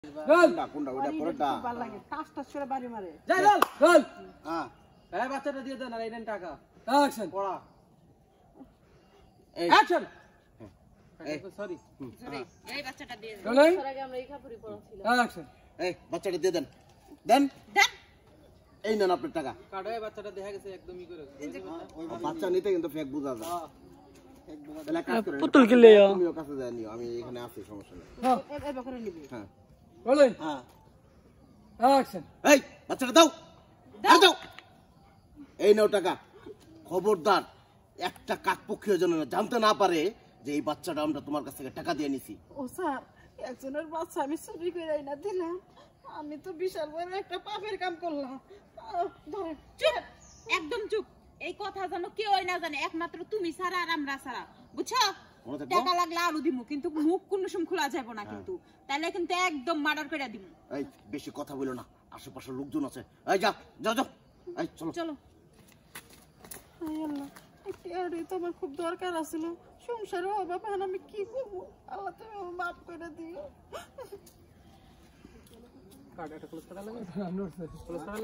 কোনটা ওইটা পরেরটা ভালো লাগে টাস করে বাড়ি মারে যাই চল হ্যাঁ এই বাচ্চাটা দিয়ে দেন আর এই নেন টাকা অ্যাকশন পড়া এই অ্যাকশন এই সরি এই বাচ্চাটা দিয়ে দেন রোলিং এর আগে আমরা এই কাপড়ই পরাছিলাম অ্যাকশন এই বাচ্চাটা দিয়ে দেন দেন দেন এই নেন আপনার টাকা কাটো এই বাচ্চাটা দেখা গেছে একদমই করে বাচ্চা নিতে কিন্তু ফেক বুঝা যায় তাহলে এক কাজ করেন পুতুল কিনলে তুমিও কাছে যাই নিও আমি এখানে আছি সমস্যা নেই এই বকরে নিবি হ্যাঁ রোলিং হ্যাঁ অ্যাকশন এই বাচ্চাটা দাও আর দাও এই নাও টাকা খবরদার একটা কাকপক্ষীয় যেন জানতে না পারে যে এই বাচ্চাটা আমরা তোমার কাছ থেকে টাকা দিয়ে নিছি ও স্যার একজনের বাচ্চা আমি চুরি করে না দিলাম আমি তো বিশাল বড় একটা পাপের কাম করলাম ধরে চুপ একদম চুপ এই কথা জানো কেউ না জানে একমাত্র তুমি ছাড়া আর আমরা ছাড়া বুঝছো মনে থাকবো? টাকা লাগলে আরো দিমু কিন্তু মুখ কোনো সময় খোলা যাবে না কিন্তু তাহলে কিন্তু একদম মার্ডার করে দিমু এই বেশি কথা বলো না আশেপাশে লোকজন আছে এই যা যাও যাও এই চলো চলো হায় আল্লাহ একটু আরে তো আমার খুব দরকার আছিল সংসারে অভাব এখন আমি কি করবো আল্লাহ তুমি আমার মাফ করে দিও কাট এটা ক্লোজ করা লাগে ক্লোজ করা